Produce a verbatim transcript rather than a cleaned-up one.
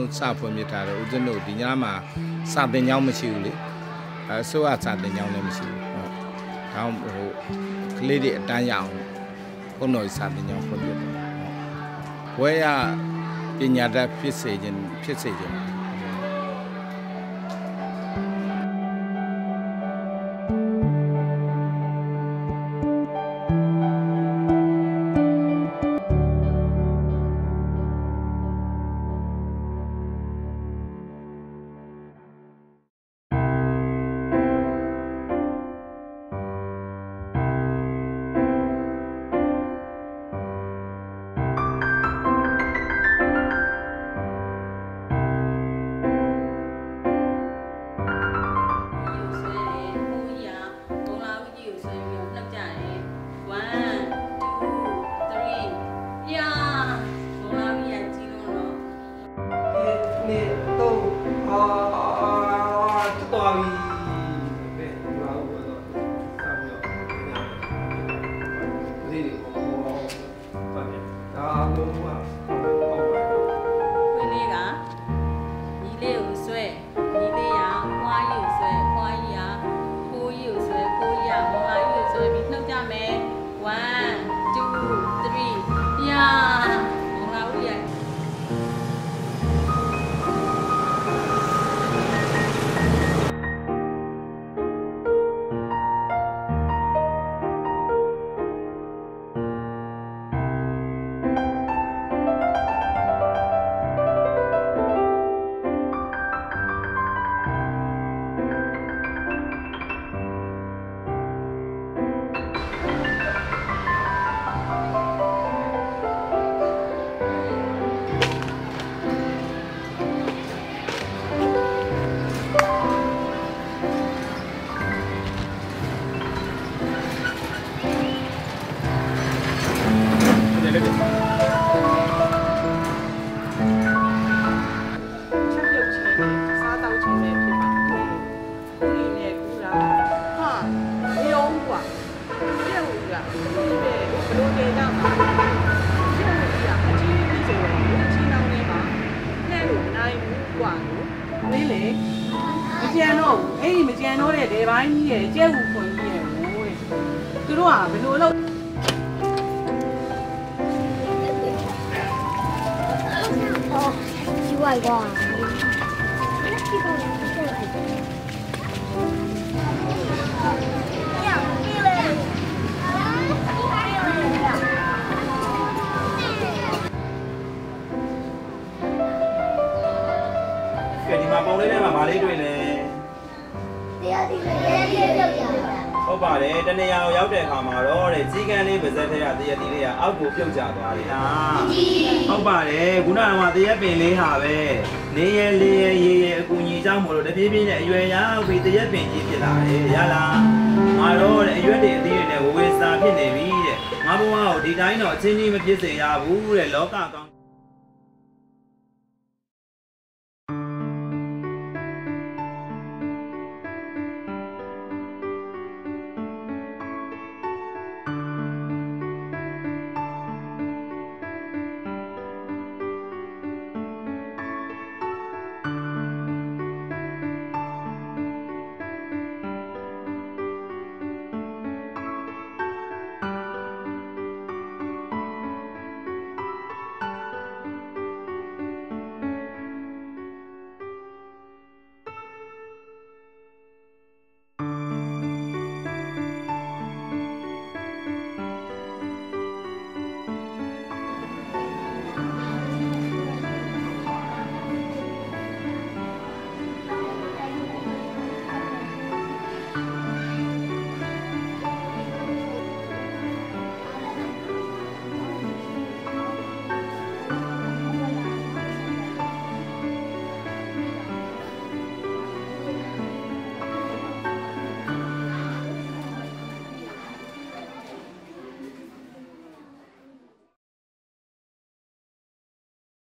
စာဖွင့်ပြထားတယ်ဦးဇင်းတို့ဒီညမှာစာသင်ကျောင်းမရှိဘူးလေအဲဆိုရစာသင်ကျောင်းလည်းမရှိဘူးဟုတ်ဒါဟိုကလေးတွေအတန်းရအောင်ဘုန်းတော်စာသင်ကျောင်းဖွင့်ပြတယ်ဝဲရပညာတတ်ဖြစ်စေခြင်းဖြစ်စေခြင်းဟုတ်ပါတယ်တနေရာကိုရောက်တဲ့အခါမှာတော့တဲ့ကြီးကန်းလေးပါဇက်ထဲကတရက်တီးလေးကအောက်ကိုပြုတ်ကျသွားတယ်လားဟုတ်ပါတယ်ခုနကတရက်ပင်လေးဟာပဲနေရလေးရရေရအကူကြီးเจ้าမို့လို့တပြေးပြေးနဲ့အရွယ်ရောက်ပြီးတရက်ပင်ကြီးဖြစ်လာတယ်ရလားငါတော့တဲ့အရွက်တွေအသေးတွေနဲ့ဝဝေစာဖြစ်နေပြီတဲ့ငါဘဝကိုဒီတိုင်းတော့အချင်းချင်းမဖြစ်စေရဘူးတဲ့လောကကောင်း